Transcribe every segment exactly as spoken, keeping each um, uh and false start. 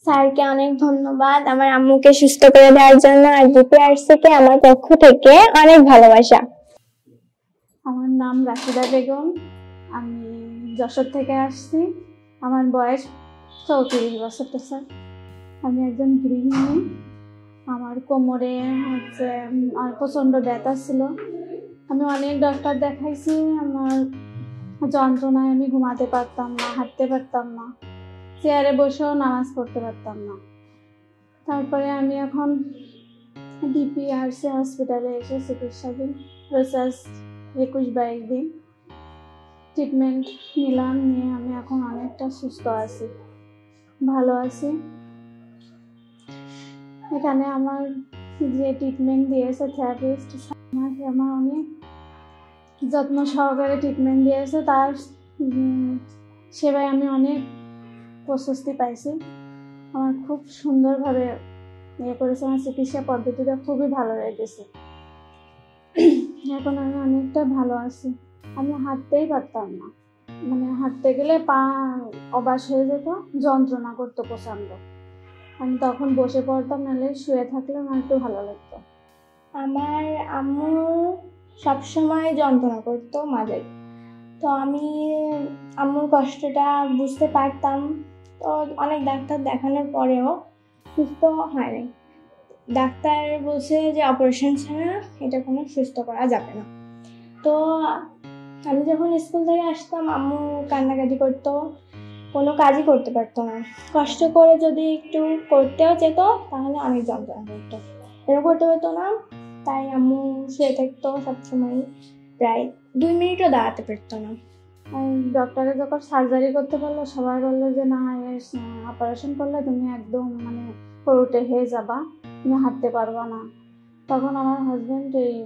স্যারকে অনেক ধন্যবাদ আমার আম্মুকে সুস্থ করে দেওয়ার জন্য, আর ডিপিআরসি কে আমার পক্ষ থেকে অনেক ভালোবাসা। আমার নাম রাশিদা বেগম, আমি যশোর থেকে আসছি। আমার বয়স চৌত্রিশ বছর। তো স্যার আমি একজন গৃহিণী। আমার কোমরে হচ্ছে প্রচণ্ড ব্যথা ছিল। আমি অনেক ডক্টর দেখাইছি। আমার যন্ত্রণায় আমি ঘুমাতে পারতাম না, হাঁটতে পারতাম না, চেয়ারে বসেও নামাজ পড়তে পারতাম না। তারপরে আমি এখন ডিপিআরসি হসপিটালে এসে চিকিৎসাধীন রিসার্চ একুশ বাইশ দিন ট্রিটমেন্ট নিলাম। নিয়ে আমি এখন অনেকটা সুস্থ আছি, ভালো আছি। এখানে আমার যে ট্রিটমেন্ট দিয়েছে থেরাপিস্ট, আমাকে আমার অনেক যত্ন সহকারে ট্রিটমেন্ট দিয়েছে। তার সেবায় আমি অনেক প্রশস্তি পাইছি। আমার খুব সুন্দরভাবে ইয়ে করেছে। আমার চিকিৎসা পদ্ধতিটা খুবই ভালো লেগেছে। এখন আমি অনেকটা ভালো আছি। আমি হাঁটতেই পারতাম না, মানে হাঁটতে গেলে পা অবাস হয়ে যেত, যন্ত্রণা করতো প্রচণ্ড। আমি তখন বসে পড়তাম, নাহলে শুয়ে থাকলে আমার একটু ভালো লাগতো। আমার আম্মু সবসময় যন্ত্রণা করতো মাঝে, তো আমি আম্মুর কষ্টটা বুঝতে পারতাম। তো অনেক ডাক্তার দেখানোর পরেও সুস্থ হয়নি। ডাক্তার বলছে যে অপারেশন ছাড়া এটা কোনো সুস্থ করা যাবে না। তো আমি যখন স্কুল থেকে আসতাম আম্মু কান্নাকাটি করতো, কোনো কাজই করতে পারতো না। কষ্ট করে যদি একটু করতেও যেত তাহলে অনেক যন্ত্রণা করতো, এরকম করতে হতো না। তাই আম্মু শুয়ে থাকতো সবসময়, প্রায় দুই মিনিটও দাঁড়াতে পারতো না। ডক্টরে যখন সার্জারি করতে বললো, সবাই বললো যে না, অপারেশন করলে তুমি একদম মানে পুরোটে হয়ে যাবা, তুমি হাঁটতে পারবা না। তখন আমার হাজব্যান্ড এই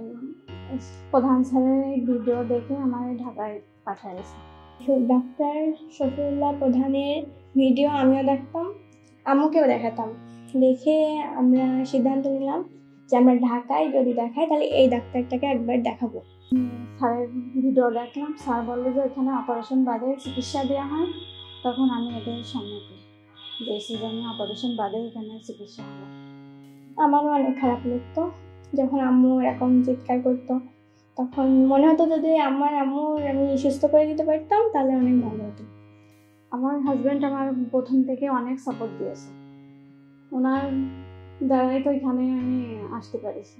প্রধান স্যারের এই ভিডিও দেখে আমার ঢাকায় পাঠিয়েছে। ডাক্তার শফিউল্লাহ প্রধানের ভিডিও আমিও দেখতাম, আম্মুকেও দেখাতাম। দেখে আমরা সিদ্ধান্ত নিলাম যে আমরা ঢাকায় যদি দেখাই তাহলে এই ডাক্তারটাকে একবার দেখাবো। স্যারের ভিডিও দেখলাম, স্যার বললো যে এখানে অপারেশন বাদে চিকিৎসা দেওয়া হয়। তখন আমি এদের সম্মতি দিয়েছি যে আমি অপারেশন বাদে এখানে চিকিৎসা হবো। আমারও অনেক খারাপ লাগতো যখন আম্মু এরকম চিৎকার করতো। তখন মনে হতো যদি আমার আম্মুর আমি সুস্থ করে দিতে পারতাম তাহলে অনেক ভালো হতো। আমার হাজব্যান্ড আমার প্রথম থেকে অনেক সাপোর্ট দিয়েছে, ওনার দ্বারাই তো এখানে আমি আসতে পারিছি।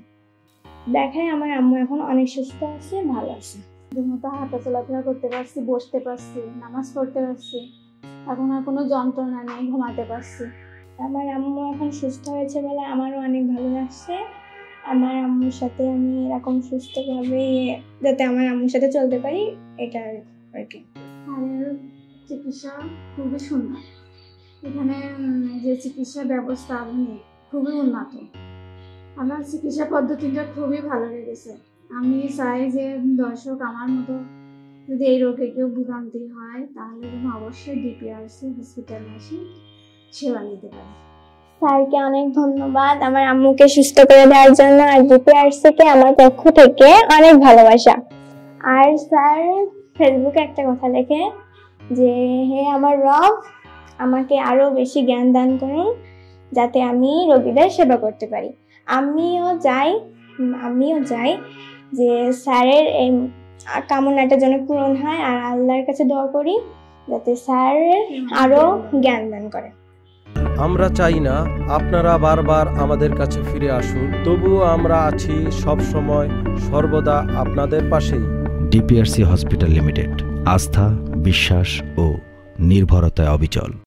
দেখায় আমার আম্মু এখন অনেক সুস্থ আছে, ভালো আছে। মতো হাঁটা চলাফেরা করতে পারছি, বসতে পারছি, নামাজ পড়তে পারছি, এখন আর কোনো যন্ত্রণা নেই, ঘুমাতে পারছি। আমার আম্মু এখন সুস্থ হয়েছে বলে আমারও অনেক ভালো লাগছে। আমার আম্মুর সাথে আমি এরকম সুস্থভাবে যাতে আমার আম্মুর সাথে চলতে পারি, এটা আর কি। আর চিকিৎসা খুবই সুন্দর, এখানে যে চিকিৎসা ব্যবস্থা আধুনিক, খুবই উন্নত। আমার চিকিৎসা পদ্ধতিটা খুবই ভালো লেগেছে। আমি চাই যে দর্শক আমার মতো যদি এই রোগে কেউ ভোগান্তি হয় তাহলে যেন অবশ্যই ডিপিআরসি হসপিটালে এসে সেবা নিতে পারে। স্যারকে অনেক ধন্যবাদ আমার আম্মুকে সুস্থ করে দেওয়ার জন্য, আর ডিপিআরসি কে আমার পক্ষ থেকে অনেক ভালোবাসা। আর স্যার ফেসবুকে একটা কথা লেখে যে হে আমার রব, আমাকে আরো বেশি জ্ঞান দান করুন যাতে আমি রোগীদের সেবা করতে পারি। আমিও চাই আমিও চাই যে স্যারের এই কামনাটা যেন পূরণ হয়, আর আল্লাহর কাছে দোয়া করি যাতে স্যার আরো জ্ঞান দান করে। আমরা চাই না আপনারা বারবার আমাদের কাছে ফিরে আসুন, তবুও আমরা আছি সব সময় সর্বদা আপনাদের পাশেই। ডিপিআরসি হসপিটাল লিমিটেড, আস্থা, বিশ্বাস ও নির্ভরতায় অবিচল।